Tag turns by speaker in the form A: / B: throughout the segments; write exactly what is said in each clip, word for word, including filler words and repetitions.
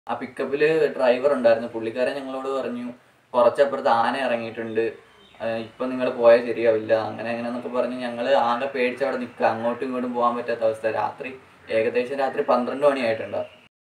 A: ആ പിക്കപ്പിൽ ഡ്രൈവർ ഉണ്ടായിരുന്നു. പുള്ളിക്കാരൻ ഞങ്ങളോട് പറഞ്ഞു കുറച്ചപ്പുറത്ത് ആന ഇറങ്ങിയിട്ടുണ്ട്, ഇപ്പം നിങ്ങൾ പോയാൽ ശരിയാവില്ല, അങ്ങനെ എങ്ങനെയെന്നൊക്കെ പറഞ്ഞ് ഞങ്ങൾ ആകെ പേടിച്ച് അവിടെ നിൽക്കുക. അങ്ങോട്ടും ഇങ്ങോട്ടും പോകാൻ പറ്റാത്ത അവസ്ഥ. രാത്രി ഏകദേശം രാത്രി പന്ത്രണ്ട് മണിയായിട്ടുണ്ടാവും.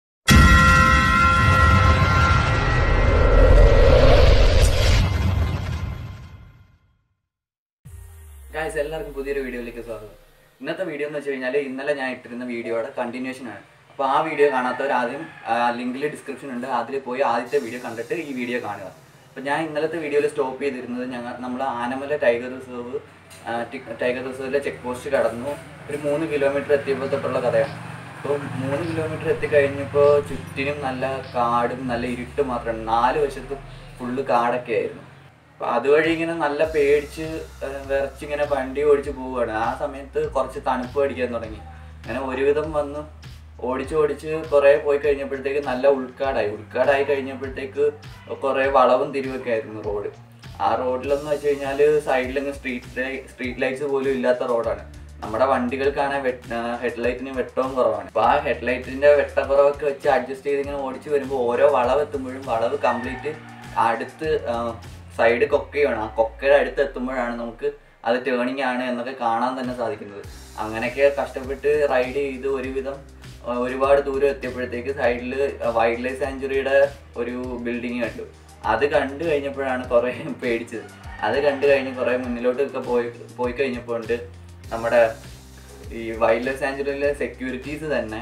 A: ഗായ്സ്, എല്ലാവർക്കും പുതിയൊരു വീഡിയോയിലേക്ക് സ്വാഗതം. ഇന്നത്തെ വീഡിയോ എന്ന് വെച്ച് കഴിഞ്ഞാൽ ഇന്നലെ ഞാൻ ഇട്ടിരുന്ന വീഡിയോയുടെ കണ്ടിന്യൂഷനാണ്. അപ്പോൾ ആ വീഡിയോ കാണാത്തവർ ആദ്യം ലിങ്കിൽ ഡിസ്ക്രിപ്ഷൻ ഉണ്ട്, അതിൽ പോയി ആദ്യത്തെ വീഡിയോ കണ്ടിട്ട് ഈ വീഡിയോ കാണുക. അപ്പോൾ ഞാൻ ഇന്നലത്തെ വീഡിയോയിൽ സ്റ്റോപ്പ് ചെയ്തിരുന്നത് ഞങ്ങൾ നമ്മൾ ആനമല ടൈഗർ റിസർവ് ടൈഗർ റിസർവിലെ ചെക്ക് പോസ്റ്റ് കടന്നു ഒരു മൂന്ന് കിലോമീറ്റർ എത്തിയപ്പോൾ തൊട്ടുള്ള കഥയാണ്. അപ്പോൾ മൂന്ന് കിലോമീറ്റർ എത്തിക്കഴിഞ്ഞപ്പോൾ ചുറ്റിനും നല്ല കാടും നല്ല ഇരുട്ട് മാത്രമാണ്. നാല് വശത്തും ഫുള്ള് കാടൊക്കെ ആയിരുന്നു. അപ്പോൾ അതുവഴി ഇങ്ങനെ നല്ല പേടിച്ച് വിറച്ചിങ്ങനെ വണ്ടി ഓടിച്ച് പോവുകയാണ്. ആ സമയത്ത് കുറച്ച് തണുപ്പ് അടിക്കാൻ തുടങ്ങി. അങ്ങനെ ഒരുവിധം വന്ന് ഓടിച്ച് ഓടിച്ച് കുറേ പോയി കഴിഞ്ഞപ്പോഴത്തേക്ക് നല്ല ഉൾക്കാടായി. ഉൾക്കാടായി കഴിഞ്ഞപ്പോഴത്തേക്ക് കുറേ വളവും തിരിവൊക്കെ ആയിരുന്നു റോഡ്. ആ റോഡിലെന്ന് വെച്ച് കഴിഞ്ഞാൽ സൈഡിലങ്ങ് സ്ട്രീറ്റ് ലൈ സ്ട്രീറ്റ് ലൈറ്റ്സ് പോലും ഇല്ലാത്ത റോഡാണ്. നമ്മുടെ വണ്ടികൾക്കാണ് ഹെഡ്ലൈറ്റിന് വെട്ടവും കുറവാണ്. അപ്പോൾ ആ ഹെഡ്ലൈറ്റിൻ്റെ വെട്ടക്കുറവൊക്കെ വെച്ച് അഡ്ജസ്റ്റ് ചെയ്ത് ഇങ്ങനെ ഓടിച്ച് വരുമ്പോൾ ഓരോ വളവ് എത്തുമ്പോഴും വളവ് കംപ്ലീറ്റ് അടുത്ത് സൈഡ് കൊക്കയാണ്. ആ കൊക്കയുടെ അടുത്ത് എത്തുമ്പോഴാണ് നമുക്ക് അത് ടേണിംഗ് ആണ് എന്നൊക്കെ കാണാൻ തന്നെ സാധിക്കുന്നത്. അങ്ങനെയൊക്കെ കഷ്ടപ്പെട്ട് റൈഡ് ചെയ്ത് ഒരുവിധം ഒരുപാട് ദൂരം എത്തിയപ്പോഴത്തേക്ക് സൈഡിൽ വൈൽഡ് ലൈഫ് സാഞ്ചുറിയുടെ ഒരു ബിൽഡിങ് കണ്ടു. അത് കണ്ടു കഴിഞ്ഞപ്പോഴാണ് കുറേ പേടിച്ചത്. അത് കണ്ടു കഴിഞ്ഞ് കുറേ മുന്നിലോട്ടൊക്കെ പോയി പോയി കഴിഞ്ഞപ്പോൾ ഉണ്ട് നമ്മുടെ ഈ വൈൽഡ് ലൈഫ് സാഞ്ചുറിയിലെ സെക്യൂരിറ്റീസ് തന്നെ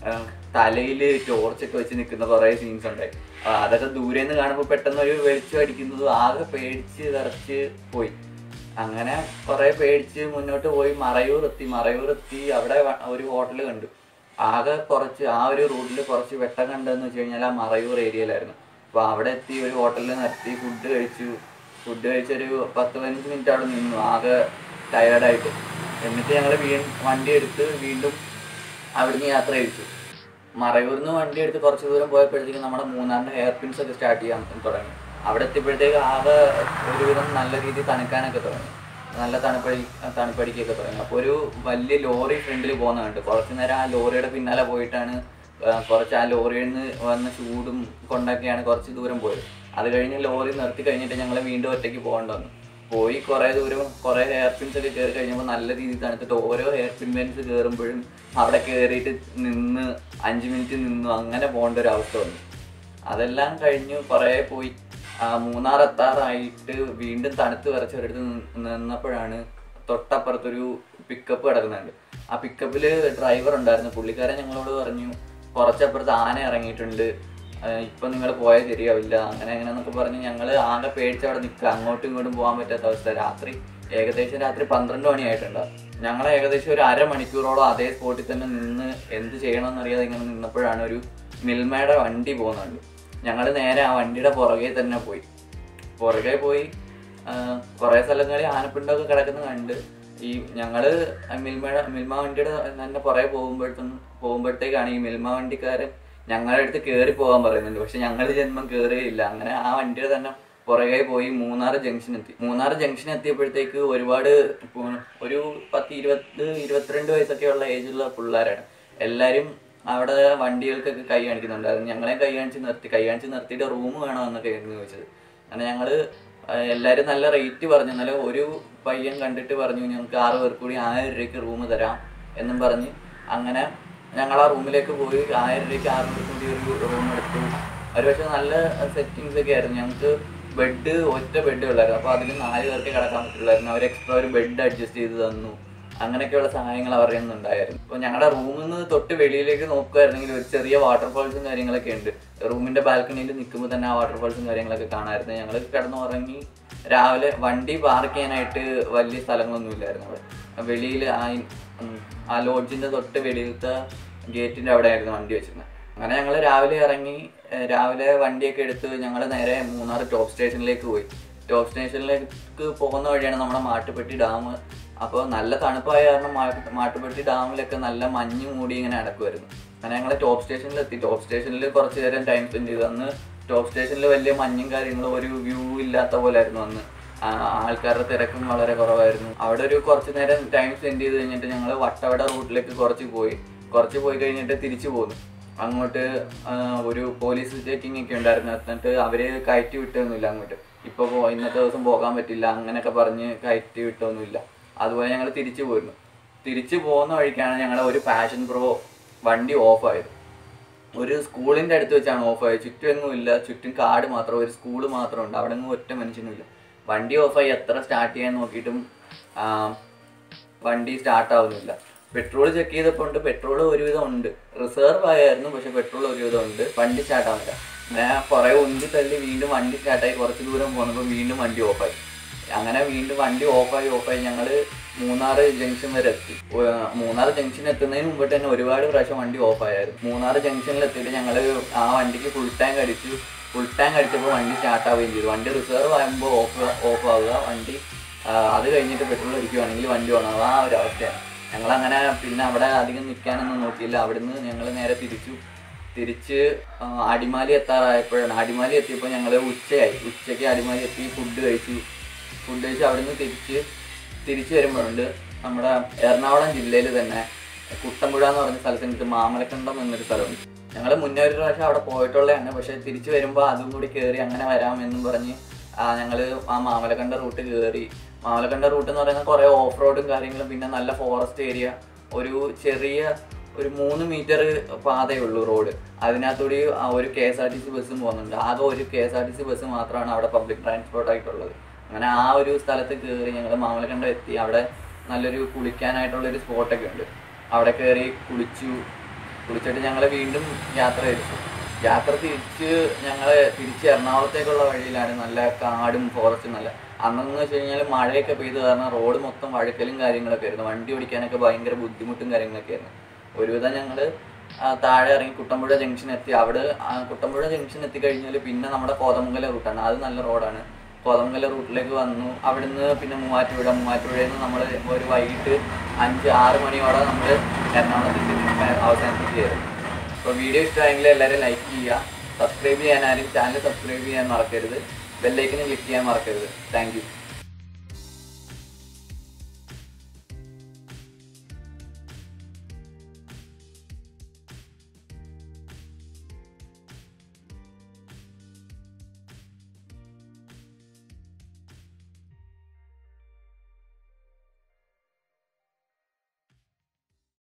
A: തലയിൽ ടോർച്ചൊക്കെ വെച്ച് നിൽക്കുന്ന കുറേ സീൻസ് ഉണ്ടായി. അതൊക്കെ ദൂരെ നിന്ന് കാണുമ്പോൾ പെട്ടെന്ന് ഒരു വെളിച്ചം അടിക്കുന്നതും ആകെ പേടിച്ച് വിറച്ച് പോയി. അങ്ങനെ കുറേ പേടിച്ച് മുന്നോട്ട് പോയി മറയൂർ എത്തി. മറയൂർ എത്തി അവിടെ ഒരു ഹോട്ടൽ കണ്ടു. ആകെ കുറച്ച് ആ ഒരു റൂട്ടിൽ കുറച്ച് വെട്ടം കണ്ടതെന്ന് വെച്ച് കഴിഞ്ഞാൽ ആ മറയൂർ ഏരിയയിലായിരുന്നു. അപ്പോൾ അവിടെ എത്തി ഒരു ഹോട്ടലിൽ നിർത്തി ഫുഡ് കഴിച്ചു. ഫുഡ് കഴിച്ചൊരു പത്ത് പതിനഞ്ച് മിനിറ്റ് അവിടെ നിന്നു ആകെ ടയേർഡായിട്ട്. എന്നിട്ട് ഞങ്ങൾ വീ വണ്ടി എടുത്ത് വീണ്ടും അവിടുന്ന് യാത്ര കഴിച്ചു. മറയൂരിൽ നിന്ന് വണ്ടി എടുത്ത് കുറച്ച് ദൂരം പോയപ്പോഴത്തേക്കും നമ്മുടെ മൂന്നാറിൻ്റെ ഹെയർ പിൻസ് ഒക്കെ സ്റ്റാർട്ട് ചെയ്യാൻ തുടങ്ങി. അവിടെ എത്തിയപ്പോഴത്തേക്ക് ആകെ ഒരുവിധം നല്ല രീതിയിൽ തണുക്കാനൊക്കെ തുടങ്ങി. നല്ല തണുപ്പടി തണുപ്പടിക്കൊക്കെ തുടങ്ങി. അപ്പോൾ ഒരു വലിയ ലോറി ഫ്രണ്ടിൽ പോകുന്നുണ്ട്. കുറച്ച് നേരം ആ ലോറിയുടെ പിന്നാലെ പോയിട്ടാണ് കുറച്ച് ആ ലോറിയിൽ നിന്ന് വന്ന ചൂടും കൊണ്ടൊക്കെയാണ് കുറച്ച് ദൂരം പോയത്. അത് കഴിഞ്ഞ് ലോറി നിർത്തി കഴിഞ്ഞിട്ട് ഞങ്ങൾ വീണ്ടും ഒറ്റയ്ക്ക് പോകേണ്ടി വന്നു. പോയി കുറേ ദൂരം കുറേ ഹെയർ പിൻസ് ഒക്കെ കയറി കഴിഞ്ഞപ്പോൾ നല്ല രീതിയിൽ തണുത്തിട്ട് ഓരോ ഹെയർ പിൻ പെൻസ് കയറുമ്പോഴും അവിടെ കയറിയിട്ട് നിന്ന് അഞ്ച് മിനിറ്റ് നിന്നു അങ്ങനെ പോകേണ്ട ഒരു അവസ്ഥ വന്നു. അതെല്ലാം കഴിഞ്ഞു കുറേ പോയി മൂന്നാർ എത്താറായിട്ട് വീണ്ടും തണുത്ത് വിറച്ചൊരിടത്ത് നിന്നപ്പോഴാണ് തൊട്ടപ്പുറത്തൊരു പിക്കപ്പ് കിടക്കുന്നുണ്ട്. ആ പിക്കപ്പിൽ ഡ്രൈവർ ഉണ്ടായിരുന്നു. പുള്ളിക്കാരൻ ഞങ്ങളോട് പറഞ്ഞു കുറച്ചപ്പുറത്ത് ആന ഇറങ്ങിയിട്ടുണ്ട്, ഇപ്പം നിങ്ങൾ പോയാൽ ശരിയാവില്ല, അങ്ങനെ എങ്ങനെയെന്നൊക്കെ പറഞ്ഞ് ഞങ്ങൾ ആകെ പേടിച്ച് അവിടെ നിൽക്കുക. അങ്ങോട്ടും ഇങ്ങോട്ടും പോകാൻ പറ്റാത്ത അവസ്ഥ. രാത്രി ഏകദേശം രാത്രി പന്ത്രണ്ട് മണിയായിട്ടുണ്ടാവും. ഞങ്ങൾ ഏകദേശം ഒരു അരമണിക്കൂറോളം അതേ സ്പോട്ടിൽ തന്നെ നിന്ന് എന്ത് ചെയ്യണമെന്നറിയാതെ ഇങ്ങനെ നിന്നപ്പോഴാണ് ഒരു മിൽമയുടെ വണ്ടി പോകുന്നുണ്ട്. ഞങ്ങൾ നേരെ ആ വണ്ടിയുടെ പുറകെ തന്നെ പോയി. പുറകെ പോയി കുറേ സ്ഥലങ്ങളിൽ ആനപ്പിണ്ടൊക്കെ കിടക്കുന്ന കണ്ട് ഈ ഞങ്ങൾ മിൽമയുടെ മിൽമ വണ്ടിയുടെ തന്നെ പുറകെ പോകുമ്പോഴത്തേക്കും പോകുമ്പോഴത്തേക്കാണ് ഈ മിൽമ വണ്ടിക്കാരൻ ഞങ്ങളുടെ അടുത്ത് കയറി പോകാൻ പറയുന്നുണ്ട്. പക്ഷെ ഞങ്ങൾ ജന്മം കയറിയില്ല. അങ്ങനെ ആ വണ്ടിയുടെ തന്നെ പുറകെ പോയി മൂന്നാർ ജംഗ്ഷൻ എത്തി. മൂന്നാർ ജംഗ്ഷൻ എത്തിയപ്പോഴത്തേക്ക് ഒരുപാട് ഒരു പത്ത് ഇരുപത് ഇരുപത്തിരണ്ട് വയസ്സൊക്കെയുള്ള ഏജുള്ള പിള്ളേരാണ് എല്ലാവരും. അവിടെ വണ്ടികൾക്കൊക്കെ കൈ കാണിക്കുന്നുണ്ടായിരുന്നു. ഞങ്ങളെ കൈ കാണിച്ച് നിർത്തി. കൈ കാണിച്ച് നിർത്തിയിട്ട് റൂം വേണോ എന്നൊക്കെ ആയിരുന്നു ചോദിച്ചത്. അങ്ങനെ ഞങ്ങൾ എല്ലാവരും നല്ല റേറ്റ് പറഞ്ഞു. എന്നാലും ഒരു പയ്യൻ കണ്ടിട്ട് പറഞ്ഞു ഞങ്ങൾക്ക് ആറ് പേർക്ക് കൂടി ആയിരം രൂപയ്ക്ക് റൂം തരാം എന്നും പറഞ്ഞ് അങ്ങനെ ഞങ്ങൾ ആ റൂമിലേക്ക് പോയി. ആയിരം രൂപയ്ക്ക് ആറ് പേർക്ക് കൂടി ഒരു റൂം എടുത്തു. ഒരു പക്ഷേ നല്ല സെറ്റിങ്സ് ഒക്കെ ആയിരുന്നു. ഞങ്ങൾക്ക് ബെഡ് ഒറ്റ ബെഡ് ഉള്ളായിരുന്നു. അപ്പോൾ അതിൽ നാല് പേർക്ക് കിടക്കാൻ പറ്റുള്ളായിരുന്നു. അവർ എക്സ്ട്രാ ഒരു ബെഡ് അഡ്ജസ്റ്റ് ചെയ്ത് തന്നു. അങ്ങനെയൊക്കെയുള്ള സഹായങ്ങൾ അവരുടെ നിന്ന് ഉണ്ടായിരുന്നു. അപ്പോൾ ഞങ്ങളുടെ റൂമിൽ നിന്ന് തൊട്ട് വെളിയിലേക്ക് നോക്കുകയായിരുന്നെങ്കിൽ ഒരു ചെറിയ വാട്ടർഫാൾസും കാര്യങ്ങളൊക്കെ ഉണ്ട്. റൂമിൻ്റെ ബാൽക്കണിയിൽ നിൽക്കുമ്പോൾ തന്നെ ആ വാട്ടർഫാൾസും കാര്യങ്ങളൊക്കെ കാണാമായിരുന്നു. ഞങ്ങൾ കിടന്നുറങ്ങി. രാവിലെ വണ്ടി പാർക്ക് ചെയ്യാനായിട്ട് വലിയ സ്ഥലങ്ങളൊന്നും ഇല്ലായിരുന്നു അവിടെ. വെളിയിൽ ആ ആ ലോഡ്ജിൻ്റെ തൊട്ട് വെളിയിലത്തെ ഗേറ്റിൻ്റെ അവിടെ ആയിരുന്നു വണ്ടി വെച്ചിരുന്നത്. അങ്ങനെ ഞങ്ങൾ രാവിലെ ഇറങ്ങി. രാവിലെ വണ്ടിയൊക്കെ എടുത്ത് ഞങ്ങൾ നേരെ മൂന്നാർ ടോപ്പ് സ്റ്റേഷനിലേക്ക് പോയി. ടോപ്പ് സ്റ്റേഷനിലേക്ക് പോകുന്ന വഴിയാണ് നമ്മുടെ മാട്ടുപ്പെട്ടി ഡാം. അപ്പോൾ നല്ല തണുപ്പായ കാരണം മാട്ട് മാട്ടുപ്പെട്ടി ഡാമിലൊക്കെ നല്ല മഞ്ഞ് മൂടി ഇങ്ങനെ അടക്കുമായിരുന്നു. അങ്ങനെ ഞങ്ങൾ ടോപ്പ് സ്റ്റേഷനിലെത്തി. ടോപ്പ് സ്റ്റേഷനിൽ കുറച്ച് നേരം ടൈം സ്പെൻഡ് ചെയ്തു. അന്ന് ടോപ്പ് സ്റ്റേഷനിൽ വലിയ മഞ്ഞും കാര്യങ്ങളും ഒരു വ്യൂ ഇല്ലാത്ത പോലെ ആയിരുന്നു. അന്ന് ആൾക്കാരുടെ തിരക്കും വളരെ കുറവായിരുന്നു. അവിടെ ഒരു കുറച്ച് നേരം ടൈം സ്പെൻഡ് ചെയ്ത് കഴിഞ്ഞിട്ട് ഞങ്ങൾ വട്ടവട റൂട്ടിലേക്ക് കുറച്ച് പോയി. കുറച്ച് പോയി കഴിഞ്ഞിട്ട് തിരിച്ചു പോന്നു. അങ്ങോട്ട് ഒരു പോലീസ് ചെക്കിംഗ് ഒക്കെ ഉണ്ടായിരുന്നു. എന്നിട്ട് അവർ കയറ്റി വിട്ടൊന്നുമില്ല അങ്ങോട്ട്. ഇപ്പോൾ ഇന്നത്തെ ദിവസം പോകാൻ പറ്റില്ല അങ്ങനെയൊക്കെ പറഞ്ഞ് കയറ്റി വിട്ടൊന്നുമില്ല. അതുപോലെ ഞങ്ങൾ തിരിച്ചു പോയിരുന്നു. തിരിച്ചു പോകുന്ന വഴിക്കാണ് ഞങ്ങളുടെ ഒരു പാഷൻ പ്രോ വണ്ടി ഓഫായത്. ഒരു സ്കൂളിൻ്റെ അടുത്ത് വെച്ചാണ് ഓഫായത്. ചുറ്റും എങ്ങും ഇല്ല, ചുറ്റും കാട് മാത്രം, ഒരു സ്കൂള് മാത്രമുണ്ട്. അവിടെ ഒന്നും ഒറ്റ മനുഷ്യനുമില്ല. വണ്ടി ഓഫായി എത്ര സ്റ്റാർട്ട് ചെയ്യാൻ നോക്കിയിട്ടും വണ്ടി സ്റ്റാർട്ടാവുന്നില്ല. പെട്രോൾ ചെക്ക് ചെയ്തപ്പോൾ ഉണ്ട്, പെട്രോൾ ഒരുവിധം ഉണ്ട്, റിസർവ് ആയിരുന്നു, പക്ഷെ പെട്രോൾ ഒരുവിധം ഉണ്ട്, വണ്ടി സ്റ്റാർട്ടാവുന്നില്ല. ഞാൻ കുറേ ഉന്തി തള്ളി വീണ്ടും വണ്ടി സ്റ്റാർട്ടായി. കുറച്ച് ദൂരം പോകുന്നപ്പോൾ വീണ്ടും വണ്ടി ഓഫായി. അങ്ങനെ വീണ്ടും വണ്ടി ഓഫായി ഓഫായി ഞങ്ങൾ മൂന്നാർ ജംഗ്ഷൻ വരെ എത്തി. മൂന്നാർ ജംഗ്ഷൻ എത്തുന്നതിന് മുമ്പിട്ട് തന്നെ ഒരുപാട് പ്രാവശ്യം വണ്ടി ഓഫായിരുന്നു. മൂന്നാർ ജംഗ്ഷനിൽ എത്തിയിട്ട് ഞങ്ങൾ ആ വണ്ടിക്ക് ഫുൾ ടാങ്ക് അടിച്ചു. ഫുൾ ടാങ്ക് അടിച്ചപ്പോൾ വണ്ടി സ്റ്റാർട്ടാവുകയും ചെയ്തു. വണ്ടി റിസർവ് ആകുമ്പോൾ ഓഫ് ഓഫ് ആവുക, വണ്ടി അത് കഴിഞ്ഞിട്ട് പെട്രോൾ അടിക്കുകയാണെങ്കിൽ വണ്ടി ഓണാവുക, ആ ഒരു അവസ്ഥയാണ്. ഞങ്ങളങ്ങനെ പിന്നെ അവിടെ അധികം നിൽക്കാനൊന്നും നോക്കിയില്ല. അവിടുന്ന് ഞങ്ങൾ നേരെ തിരിച്ചു. തിരിച്ച് അടിമാലി എത്താറായപ്പോഴാണ്, അടിമാലി എത്തിയപ്പോൾ ഞങ്ങൾ ഉച്ചയായി. ഉച്ചയ്ക്ക് അടിമാലി എത്തി, ഫുഡ് കഴിച്ചു. ഫുഡ് കഴിച്ച് അവിടുന്ന് തിരിച്ച് തിരിച്ചു വരുമ്പോഴുണ്ട് നമ്മുടെ എറണാകുളം ജില്ലയിൽ തന്നെ കുട്ടമ്പുഴ എന്ന് പറഞ്ഞ സ്ഥലത്തിനടുത്ത് മാമലക്കണ്ടം എന്നൊരു സ്ഥലമുണ്ട്. ഞങ്ങൾ മുന്നേ ഒരു പ്രാവശ്യം അവിടെ പോയിട്ടുള്ളതാണ്, പക്ഷേ തിരിച്ചു വരുമ്പോൾ അതും കൂടി കയറി അങ്ങനെ വരാമെന്നും പറഞ്ഞ് ഞങ്ങൾ ആ മാമലക്കണ്ട റൂട്ട് കയറി. മാമലക്കണ്ട റൂട്ട് എന്ന് പറയുന്നത് കുറേ ഓഫ് റോഡും കാര്യങ്ങളും, പിന്നെ നല്ല ഫോറസ്റ്റ് ഏരിയ, ഒരു ചെറിയ ഒരു മൂന്ന് മീറ്റർ പാതയേ ഉള്ളൂ റോഡ്. അതിനകത്തൂടി ഒരു K S R T C ബസ്സും പോകുന്നുണ്ട്. ആകെ ഒരു K S R T C bus മാത്രമാണ് അവിടെ പബ്ലിക് ട്രാൻസ്പോർട്ട് ആയിട്ടുള്ളത്. അങ്ങനെ ആ ഒരു സ്ഥലത്ത് കയറി ഞങ്ങൾ മാമലക്കണ്ടം എത്തി. അവിടെ നല്ലൊരു കുളിക്കാനായിട്ടുള്ളൊരു സ്പോട്ടൊക്കെ ഉണ്ട്. അവിടെ കയറി കുളിച്ചു. കുളിച്ചിട്ട് ഞങ്ങൾ വീണ്ടും യാത്ര തിരിച്ചു. യാത്ര തിരിച്ച് ഞങ്ങൾ തിരിച്ച് എറണാകുളത്തേക്കുള്ള വഴിയിലാണ്. നല്ല കാടും ഫോറസ്റ്റും നല്ല. അന്നെന്ന് വെച്ച് കഴിഞ്ഞാൽ മഴയൊക്കെ പെയ്ത് കാരണം റോഡ് മൊത്തം വഴുക്കലും കാര്യങ്ങളൊക്കെ ആയിരുന്നു. വണ്ടി ഓടിക്കാനൊക്കെ ഭയങ്കര ബുദ്ധിമുട്ടും കാര്യങ്ങളൊക്കെ ആയിരുന്നു. ഒരുവിധം ഞങ്ങൾ താഴെ ഇറങ്ങി കുട്ടമ്പുഴ ജംഗ്ഷൻ എത്തി. അവിടെ കുട്ടമ്പുഴ ജംഗ്ഷൻ എത്തിക്കഴിഞ്ഞാൽ പിന്നെ നമ്മുടെ കോതമംഗലം റൂട്ടാണ്, അത് നല്ല റോഡാണ്. കോതമംഗലം റൂട്ടിലേക്ക് വന്നു. അവിടുന്ന് പിന്നെ മൂവാറ്റുപുഴ, മൂവാറ്റുപുഴയിൽ നിന്ന് നമ്മൾ ഒരു വൈകിട്ട് അഞ്ച് ആറ് മണിയോടെ നമ്മൾ എറണാകുളത്തേക്ക് അവസാനിപ്പിക്കുകയായിരുന്നു. അപ്പോൾ വീഡിയോ ഇഷ്ടമായെങ്കിൽ എല്ലാവരും ലൈക്ക് ചെയ്യുക, സബ്സ്ക്രൈബ് ചെയ്യാൻ ആരും ചാനൽ സബ്സ്ക്രൈബ് ചെയ്യാൻ മറക്കരുത്, ബെല്ലൈക്കന് ക്ലിക്ക് ചെയ്യാൻ മറക്കരുത്. Thank U.